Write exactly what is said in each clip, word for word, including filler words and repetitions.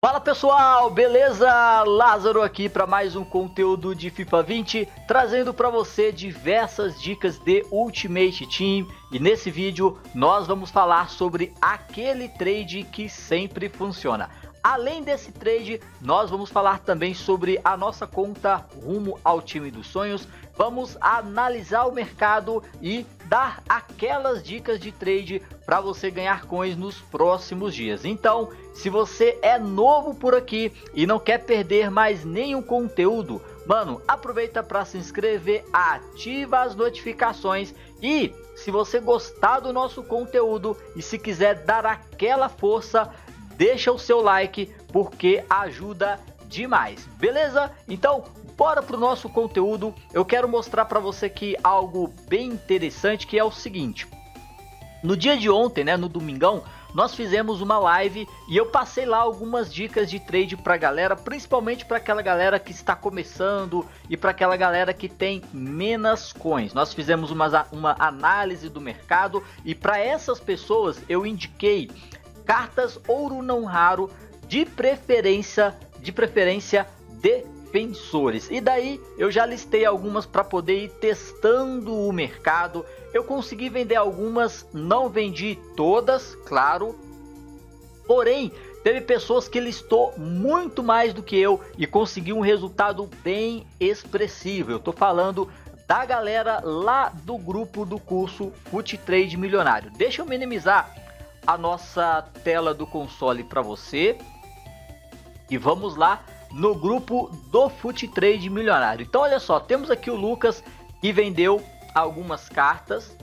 Fala pessoal, beleza? Lázaro aqui para mais um conteúdo de FIFA vinte, trazendo para você diversas dicas de Ultimate Team. E nesse vídeo nós vamos falar sobre aquele trade que sempre funciona. Além desse trade, nós vamos falar também sobre a nossa conta rumo ao time dos sonhos. Vamos analisar o mercado e dar aquelas dicas de trade para você ganhar coins nos próximos dias. Então, se você é novo por aqui e não quer perder mais nenhum conteúdo, mano, aproveita para se inscrever, ativa as notificações e se você gostar do nosso conteúdo e se quiser dar aquela força, deixa o seu like porque ajuda demais, beleza? Então, bora pro nosso conteúdo. Eu quero mostrar para você aqui algo bem interessante, que é o seguinte. No dia de ontem, né, no domingão, nós fizemos uma live e eu passei lá algumas dicas de trade pra galera, principalmente para aquela galera que está começando e para aquela galera que tem menos coins. Nós fizemos uma, uma análise do mercado e para essas pessoas eu indiquei cartas ouro não raro, de preferência, de preferência defensores. E daí eu já listei algumas para poder ir testando o mercado. Eu consegui vender algumas, não vendi todas, claro. Porém, teve pessoas que listou muito mais do que eu e conseguiu um resultado bem expressivo. Eu tô falando da galera lá do grupo do curso Fut Trade Milionário. Deixa eu minimizar a nossa tela do console para você e vamos lá no grupo do Fut Trade Milionário. Então olha só, temos aqui o Lucas que vendeu algumas cartas,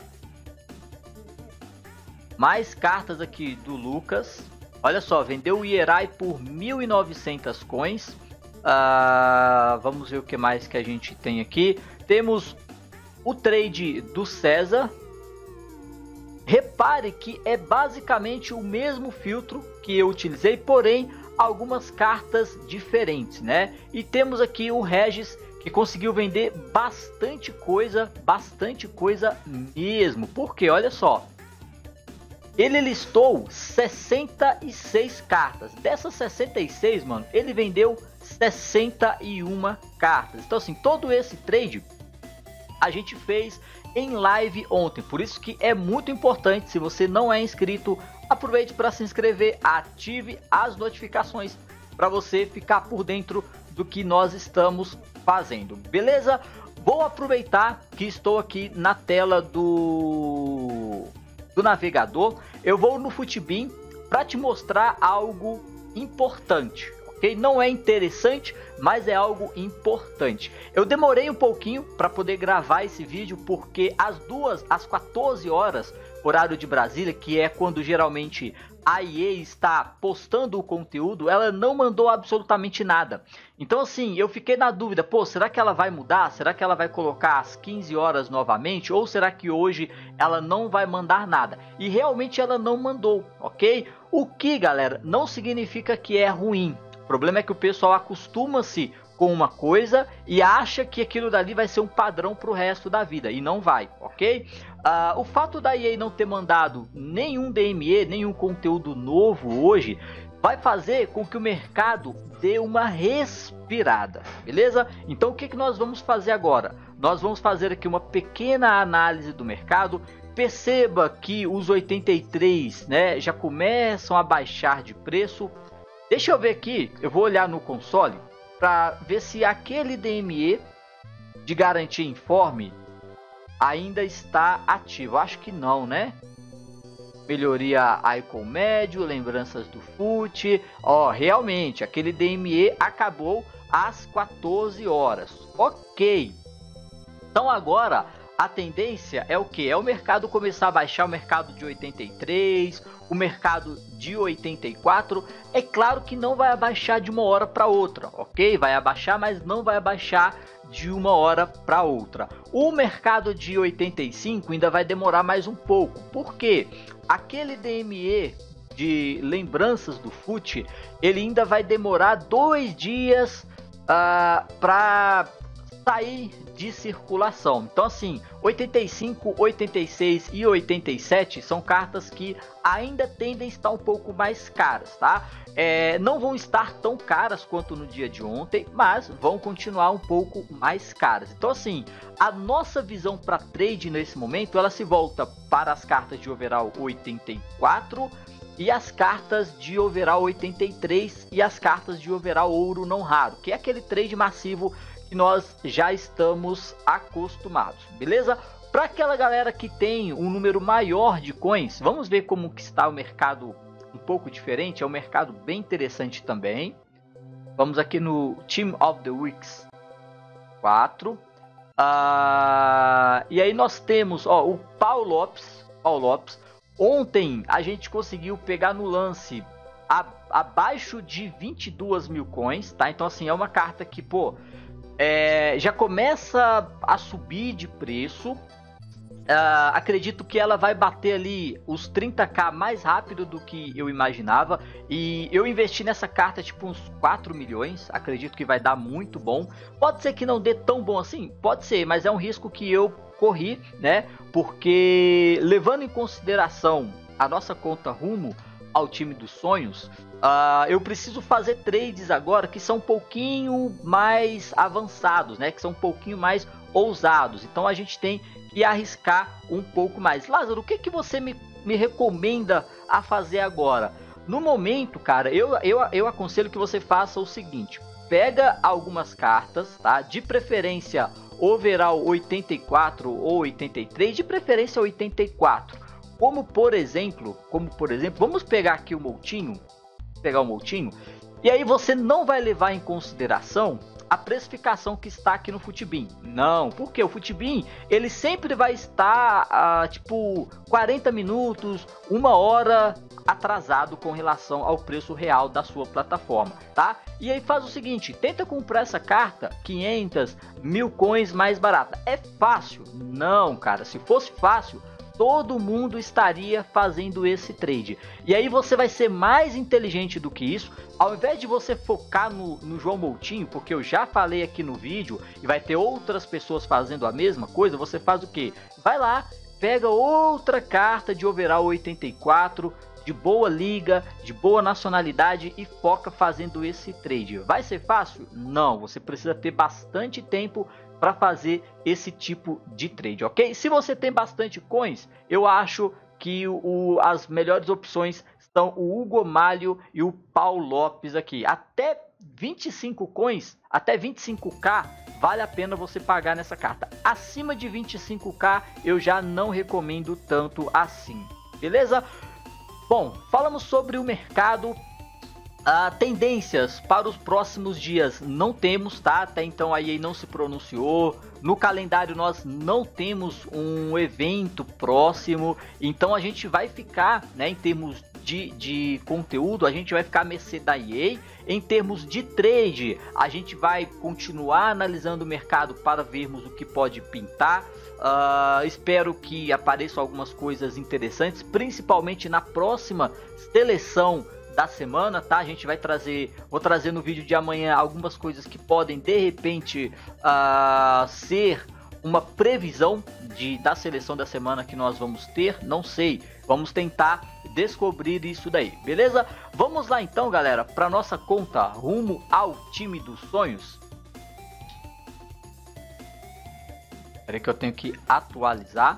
mais cartas aqui do Lucas. Olha só, vendeu o Ierai por mil e novecentos coins. Ah, vamos ver o que mais que a gente tem aqui. Temos o trade do César. Repare que é basicamente o mesmo filtro que eu utilizei, porém algumas cartas diferentes, né? E temos aqui o Regis que conseguiu vender bastante coisa, bastante coisa mesmo. Porque olha só, ele listou sessenta e seis cartas. Dessas sessenta e seis, mano, ele vendeu sessenta e uma cartas. Então assim, todo esse trade a gente fez em live ontem, por isso que é muito importante. Se você não é inscrito, aproveite para se inscrever, ative as notificações para você ficar por dentro do que nós estamos fazendo, beleza? Vou aproveitar que estou aqui na tela do, do navegador, eu vou no Futbin para te mostrar algo importante. Okay? Não é interessante, mas é algo importante. Eu demorei um pouquinho para poder gravar esse vídeo porque às duas, às quatorze horas, horário de Brasília, que é quando geralmente a E A está postando o conteúdo, ela não mandou absolutamente nada. Então assim, eu fiquei na dúvida, pô, será que ela vai mudar? Será que ela vai colocar às quinze horas novamente? Ou será que hoje ela não vai mandar nada? E realmente ela não mandou, ok? O que, galera, não significa que é ruim. O problema é que o pessoal acostuma-se com uma coisa e acha que aquilo dali vai ser um padrão para o resto da vida, e não vai, ok? Uh, o fato da E A não ter mandado nenhum D M E, nenhum conteúdo novo hoje, vai fazer com que o mercado dê uma respirada, beleza? Então o que, que nós vamos fazer agora? Nós vamos fazer aqui uma pequena análise do mercado. Perceba que os oitenta e três, né, já começam a baixar de preço. Deixa eu ver aqui, eu vou olhar no console para ver se aquele D M E de garantia informe ainda está ativo. Acho que não, né? Melhoria Icon médio, lembranças do Fut. Ó, realmente, aquele D M E acabou às quatorze horas. Ok. Então agora a tendência é o que? É o mercado começar a baixar, o mercado de oitenta e três, o mercado de oitenta e quatro. É claro que não vai abaixar de uma hora para outra, ok? Vai abaixar, mas não vai abaixar de uma hora para outra. O mercado de oitenta e cinco ainda vai demorar mais um pouco, porque aquele D M E de lembranças do Fut, ele ainda vai demorar dois dias uh, para sair de circulação. Então assim, oitenta e cinco, oitenta e seis e oitenta e sete são cartas que ainda tendem a estar um pouco mais caras, tá? É, não vão estar tão caras quanto no dia de ontem, mas vão continuar um pouco mais caras. Então assim, a nossa visão para trade nesse momento, ela se volta para as cartas de overall oitenta e quatro e as cartas de overall oitenta e três e as cartas de overall ouro não raro, que é aquele trade massivo que nós já estamos acostumados, beleza? Para aquela galera que tem um número maior de coins, vamos ver como que está o mercado um pouco diferente. É um mercado bem interessante também. Vamos aqui no Team of the Weeks quatro. Uh, e aí nós temos ó, o Paulo Lopes, Paulo Lopes. Ontem a gente conseguiu pegar no lance a, abaixo de vinte e duas mil coins, tá? Então assim, é uma carta que, pô, é, já começa a subir de preço. Uh, acredito que ela vai bater ali os trinta k mais rápido do que eu imaginava. E eu investi nessa carta tipo uns quatro milhões. Acredito que vai dar muito bom. Pode ser que não dê tão bom assim? Pode ser, mas é um risco que eu corri, né? Porque levando em consideração a nossa conta rumo ao time dos sonhos, uh, eu preciso fazer trades agora que são um pouquinho mais avançados, né? Que são um pouquinho mais ousados. Então a gente tem que arriscar um pouco mais. Lázaro, o que, que você me, me recomenda a fazer agora? No momento, cara, eu, eu, eu aconselho que você faça o seguinte. Pega algumas cartas, tá? De preferência overall oitenta e quatro ou oitenta e três, de preferência oitenta e quatro. Como por exemplo, como por exemplo, vamos pegar aqui o Moutinho, pegar o Moutinho, e aí você não vai levar em consideração a precificação que está aqui no Futibin. Não, porque o Futibin, ele sempre vai estar ah, tipo quarenta minutos, uma hora atrasado com relação ao preço real da sua plataforma, tá? E aí faz o seguinte, tenta comprar essa carta quinhentas, mil coins mais barata. É fácil? Não, cara, se fosse fácil, todo mundo estaria fazendo esse trade. E aí você vai ser mais inteligente do que isso. Ao invés de você focar no, no João Moutinho, porque eu já falei aqui no vídeo, e vai ter outras pessoas fazendo a mesma coisa, você faz o quê? Vai lá, pega outra carta de overall oitenta e quatro, de boa liga, de boa nacionalidade e foca fazendo esse trade. Vai ser fácil? Não, você precisa ter bastante tempo para fazer esse tipo de trade, ok? Se você tem bastante coins, eu acho que o, as melhores opções são o Hugo Malho e o Paulo Lopes aqui. Até vinte e cinco coins, até vinte e cinco k, vale a pena você pagar nessa carta. Acima de vinte e cinco k, eu já não recomendo tanto assim, beleza? Bom, falamos sobre o mercado. Uh, tendências para os próximos dias não temos, tá? Até então a E A não se pronunciou. No calendário nós não temos um evento próximo. Então a gente vai ficar, né, em termos de, de conteúdo, a gente vai ficar à mercê da E A. Em termos de trade, a gente vai continuar analisando o mercado para vermos o que pode pintar. Uh, espero que apareçam algumas coisas interessantes, principalmente na próxima seleção da semana, tá? A gente vai trazer, vou trazer no vídeo de amanhã algumas coisas que podem de repente uh, ser uma previsão de, da seleção da semana que nós vamos ter, não sei, vamos tentar descobrir isso daí, beleza? Vamos lá então, galera, para nossa conta rumo ao time dos sonhos. Espera aí que eu tenho que atualizar.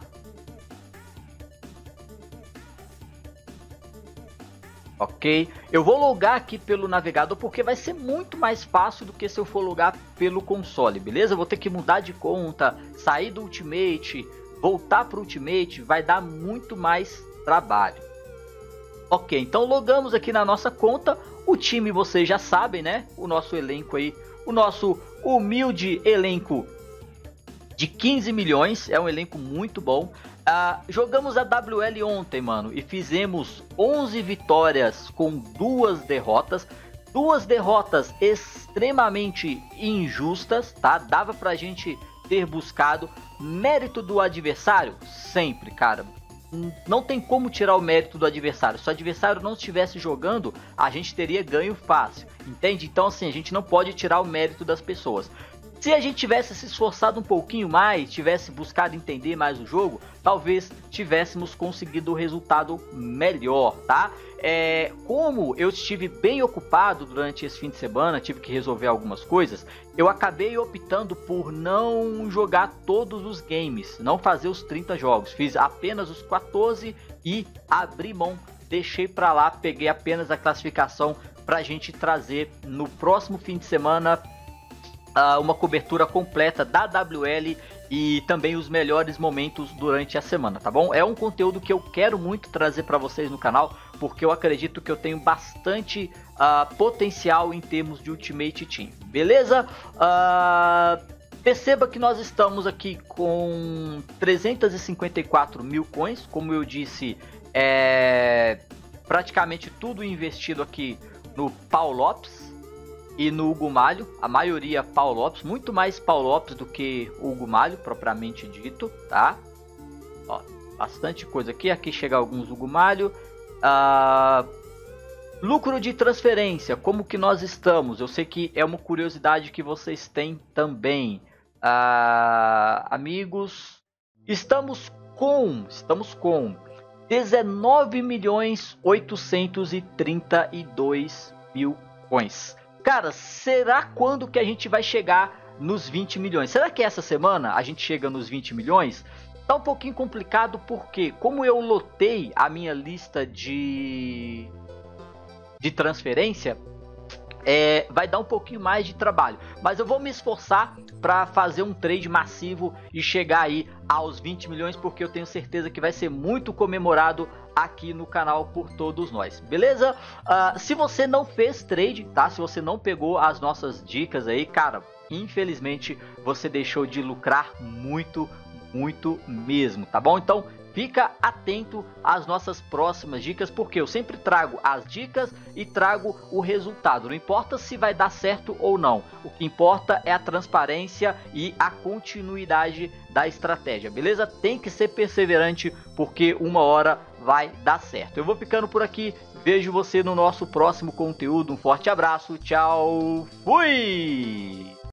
Ok, eu vou logar aqui pelo navegador porque vai ser muito mais fácil do que se eu for logar pelo console, beleza? Eu vou ter que mudar de conta, sair do Ultimate, voltar para o Ultimate, vai dar muito mais trabalho. Ok, então logamos aqui na nossa conta, o time vocês já sabem, né? O nosso elenco aí, o nosso humilde elenco de quinze milhões, é um elenco muito bom. Uh, jogamos a W L ontem, mano, e fizemos onze vitórias com duas derrotas. Duas derrotas extremamente injustas, tá? Dava pra gente ter buscado mérito do adversário? Sempre, cara. Não tem como tirar o mérito do adversário. Se o adversário não estivesse jogando, a gente teria ganho fácil, entende? Então, assim, a gente não pode tirar o mérito das pessoas. Se a gente tivesse se esforçado um pouquinho mais, tivesse buscado entender mais o jogo, talvez tivéssemos conseguido o resultado melhor, tá? É, como eu estive bem ocupado durante esse fim de semana, tive que resolver algumas coisas, eu acabei optando por não jogar todos os games, não fazer os trinta jogos, fiz apenas os quatorze e abri mão, deixei pra lá, peguei apenas a classificação pra gente trazer no próximo fim de semana Uh, uma cobertura completa da W L e também os melhores momentos durante a semana, tá bom? É um conteúdo que eu quero muito trazer para vocês no canal, porque eu acredito que eu tenho bastante uh, potencial em termos de Ultimate Team, beleza? Uh, perceba que nós estamos aqui com trezentos e cinquenta e quatro mil coins, como eu disse, é praticamente tudo investido aqui no Paul Lopes e no Hugo Malho, a maioria Paul Lopes, muito mais Paul Lopes do que Hugo Malho, propriamente dito, tá? Ó, bastante coisa aqui, aqui chega alguns Hugo Malho. Ah, lucro de transferência, como que nós estamos? Eu sei que é uma curiosidade que vocês têm também. Ah, amigos, estamos com, estamos com dezenove milhões oitocentos e trinta e dois mil coins. Cara, será quando que a gente vai chegar nos vinte milhões? Será que essa semana a gente chega nos vinte milhões? Tá um pouquinho complicado porque, como eu lotei a minha lista de, de transferência, é, vai dar um pouquinho mais de trabalho. Mas eu vou me esforçar para fazer um trade massivo e chegar aí aos vinte milhões, porque eu tenho certeza que vai ser muito comemorado aqui no canal por todos nós, beleza? Uh, se você não fez trade, tá? Se você não pegou as nossas dicas aí, cara, infelizmente você deixou de lucrar muito, muito mesmo, tá bom? Então fica atento às nossas próximas dicas, porque eu sempre trago as dicas e trago o resultado. Não importa se vai dar certo ou não. O que importa é a transparência e a continuidade da estratégia, beleza? Tem que ser perseverante, porque uma hora vai dar certo. Eu vou ficando por aqui. Vejo você no nosso próximo conteúdo. Um forte abraço. Tchau. Fui!